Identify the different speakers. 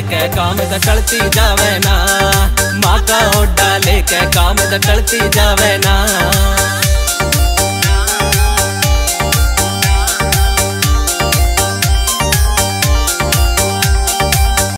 Speaker 1: लेके काम दकड़ती जावे ना, माँ का ओडा लेके काम दकड़ती जावे ना।